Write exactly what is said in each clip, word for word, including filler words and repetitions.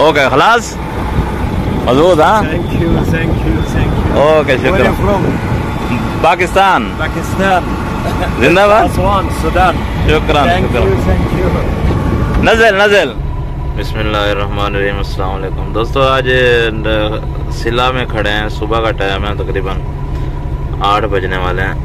Okay خلاص مضبوط ہاں Thank you, thank you, thank you. Okay Where are شکریہ you from? پاکستان Pakistan. زندہ باد Aswan, Sudan. شکرا Thank شکرا you, thank you. نزل نزل بسم اللہ الرحمن الرحیم السلام علیکم دوستو آج سلا میں کھڑے ہیں صبح کا ٹائم ہے تقریباً آٹھ بجنے والے ہیں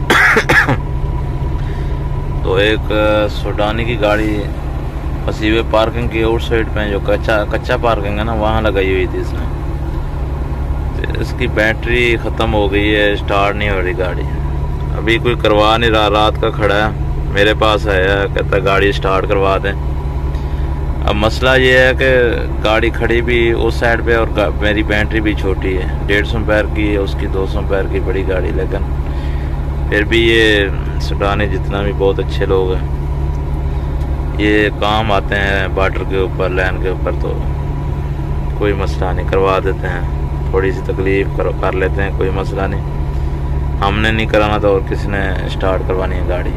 تو ایک سوڈانی کی گاڑی مسیوے پارکنگ کی آؤٹ سائڈ پہ جو کچا کچا پارکنگ ہے نا وہاں لگائی ہوئی تھی اس نے اس کی بیٹری ختم ہو گئی ہے سٹارٹ نہیں ہو رہی گاڑی ابھی کوئی کروا نہیں رہا رات کا کھڑا ہے میرے پاس آیا کہتا گاڑی سٹارٹ کروا دیں اب مسئلہ یہ ہے کہ گاڑی کھڑی بھی اس سائڈ پہ اور میری بیٹری بھی چھوٹی ہے ڈیڑھ سو امپیر کی ہے اس کی دو سو امپیر کی بڑی گاڑی لیکن پھر بھی یہ سوڈانی جتنا بھی بہت اچھے لوگ ہیں یہ کام آتے ہیں بارڈر کے اوپر لین کے اوپر تو کوئی مسئلہ نہیں کروا دیتے ہیں تھوڑی سی تکلیف کر لیتے ہیں کوئی مسئلہ نہیں ہم نے نہیں کرانا تھا اور کسی نے سٹارٹ کروانی ہے گاڑی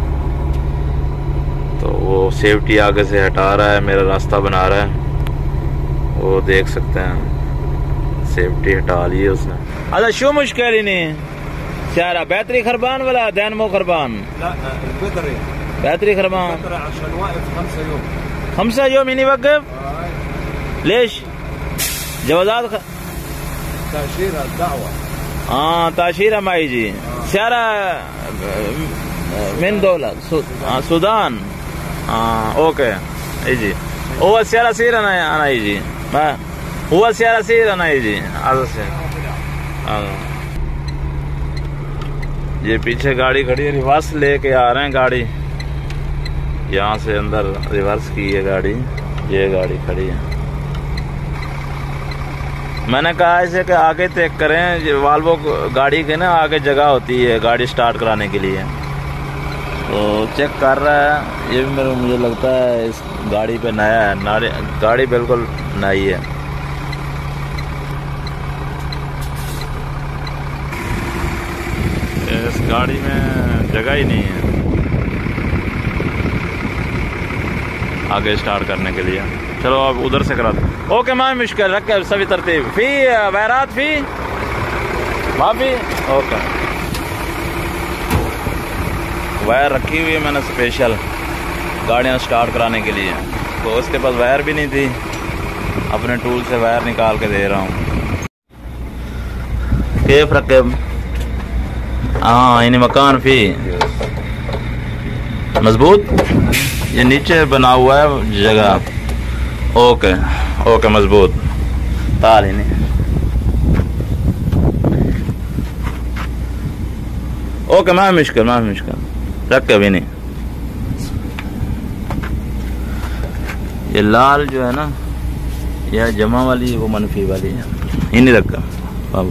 تو وہ سیفٹی آگے سے ہٹا رہا ہے میرا راستہ بنا رہا ہے وہ دیکھ سکتے ہیں سیفٹی ہٹا لی ہے اس نے اچھا شو مشکل ہی نہیں سیارہ بیٹری خربان ولا دینمو خربان لا البطري بیٹری خربان البطري عشان واقف خمسة يوم خمسة يوم يعني يوقف ليش جوازات خ... تأشيرة الدعوة اه تأشيرة ما يجي سيارة من دولة آه سودان اه اوكي يجي هو السيارة سير انا انا يجي ما هو السيارة سير انا يجي هذا سير یہ پیچھے گاڑی کھڑی ہے ریورس لے کے آ رہے ہیں گاڑی یہاں سے اندر ریورس کی ہے گاڑی یہ گاڑی کھڑی ہے میں نے کہا اسے کہ آگے چیک کریں والوو گاڑی کے نا آگے جگہ ہوتی ہے گاڑی سٹارٹ کرانے کے لیے تو چیک کر رہا ہے یہ بھی میرے مجھے لگتا ہے اس گاڑی پہ نیا ہے گاڑی بالکل نئی ہے اس گاڑی میں جگہ ہی نہیں ہے آگے سٹارٹ کرنے کے لیے چلو اب ادھر سے کرا دو اوکے ما مشکل رکھ سبھی ترتیب فی ویرات فی بھابی اوکے وائر رکھی ہوئی ہے میں نے اسپیشل گاڑیاں سٹارٹ کرانے کے لیے تو اس کے پاس وائر بھی نہیں تھی اپنے ٹول سے وائر نکال کے دے رہا ہوں کیف رکھے ہاں یعنی مکان فی مضبوط یہ نیچے بنا ہوا ہے جگہ اوکے اوکے مضبوط تال ہی نہیں اوکے میں مشکل میں مشکل رکھ کے بھی نہیں یہ لال جو ہے نا یہ جمع والی وہ منفی والی ہے یہ نہیں رکھا بابو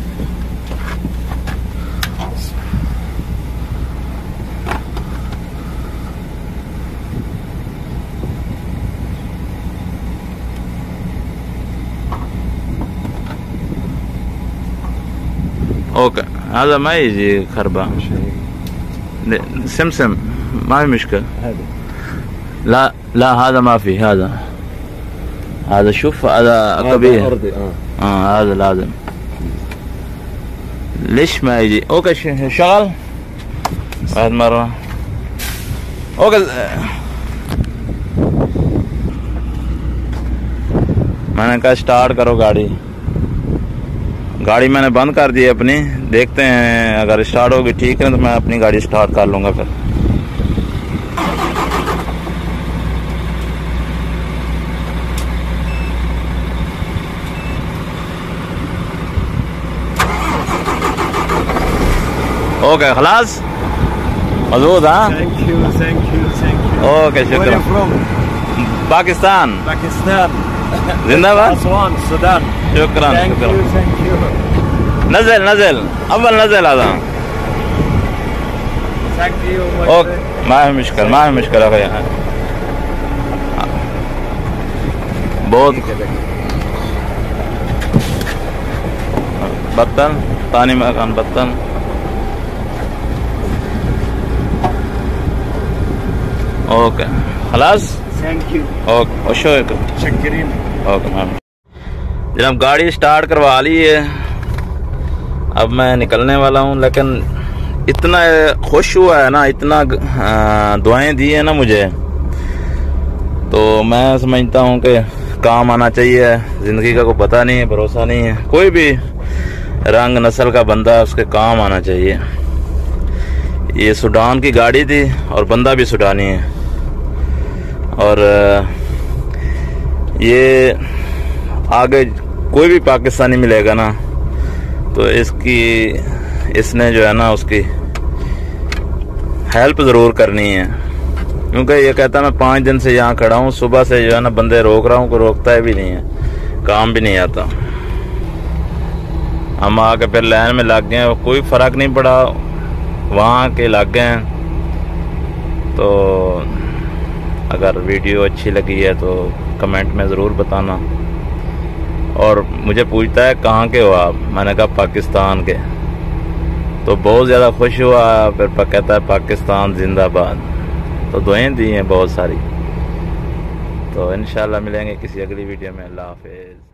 اوكي هذا ما يجي خربان سمسم ما في مشكلة لا لا هذا ما في هذا هذا شوف هذا كبير أرضي آه. اه هذا لازم ليش ما يجي اوكي شغل بعد مرة اوكي میں نے کہا سٹارٹ کرو گاڑی گاڑی میں نے بند کر دی اپنی دیکھتے ہیں اگر اسٹارٹ ہوگی ٹھیک ہے تو میں اپنی گاڑی سٹارٹ کر لوں گا پھر اوکے خلاص مضبوط ہاں Thank you, thank you, thank you. Okay Where are شکریہ you from? پاکستان Pakistan. زندہ باد Aswan, Sudan. شکرا Thank شکرا you, thank you. نزل نزل اول نزل هذا Thank you. my okay friend. ما في مشكلة ما في مشكلة اخوي بہت بطل ثاني مكان بطل اوكي خلاص Thank you. اوكي وشو شكرين. اوکے میم جناب گاڑی سٹارٹ کروا لی ہے، اب میں نکلنے والا ہوں، لیکن اتنا خوش ہوا ہے نا، اتنا دعائیں دی ہیں نا مجھے، تو میں سمجھتا ہوں کہ کام آنا چاہیے. زندگی کا کوئی پتہ نہیں ہے، بھروسہ نہیں ہے، کوئی بھی رنگ نسل کا بندہ اس کے کام آنا چاہیے. یہ سوڈان کی گاڑی تھی اور بندہ بھی سوڈانی ہے، اور یہ آگے کوئی بھی پاکستانی ملے گا نا تو اس کی اس نے جو ہے نا اس کی ہیلپ ضرور کرنی ہے، کیونکہ یہ کہتا ہے میں پانچ دن سے یہاں کھڑا ہوں، صبح سے جو ہے نا بندے روک رہا ہوں، کوئی روکتا ہے بھی نہیں ہے، کام بھی نہیں آتا. ہم آ کے پھر لائن میں لگ گئے، کوئی فرق نہیں پڑا، وہاں کے لگ گئے ہیں. تو اگر ویڈیو اچھی لگی ہے تو کمنٹ میں ضرور بتانا. اور مجھے پوچھتا ہے کہاں کے ہو آپ، میں نے کہا پاکستان کے، تو بہت زیادہ خوش ہوا. پھر کہتا ہے پاکستان زندہ باد. تو دعائیں دی ہیں بہت ساری. تو انشاءاللہ ملیں گے کسی اگلی ویڈیو میں. اللہ حافظ.